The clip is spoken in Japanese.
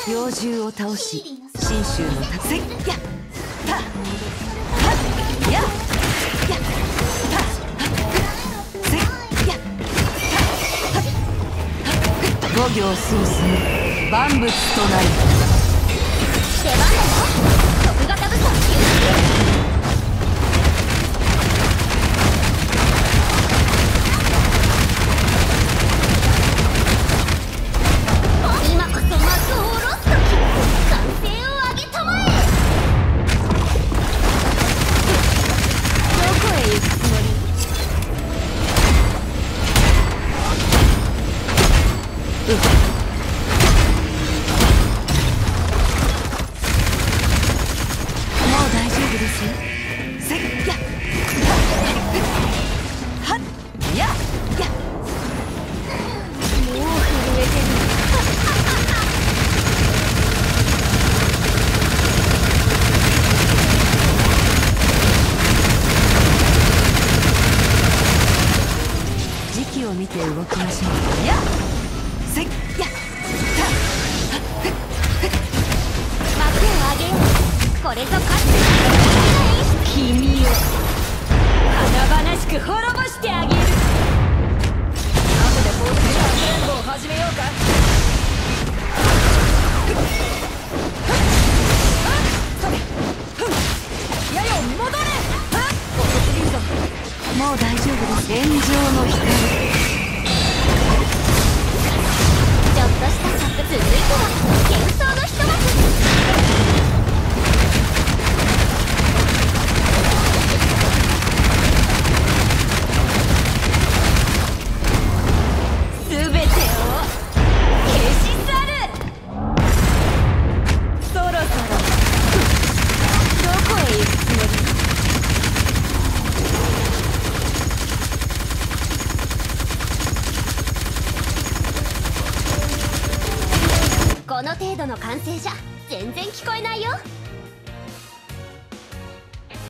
妖獣を倒し信州の達成やったはっやっやったせやった五行相生万物となり出番だよ。特型武装今こそ幕を下ろす時、歓声を上げたまえ。どこへ行くつもり？ もう大丈夫ですよ。せっやはっややもう震えてる。 時期を見て動きましょう。やせっや幕を上げよう。これぞかつての君を華々しく滅ぼしてあげる。後で法的な全部を始めようか。やよ戻れ。遅すぎるぞ。 もう大丈夫です。炎上の光ちょっとしたサプ、続いては幻想のひと幕。すべてを消し去る。そろそろどこへ行くつもり？この程度の歓声じゃ全然聞こえないよ。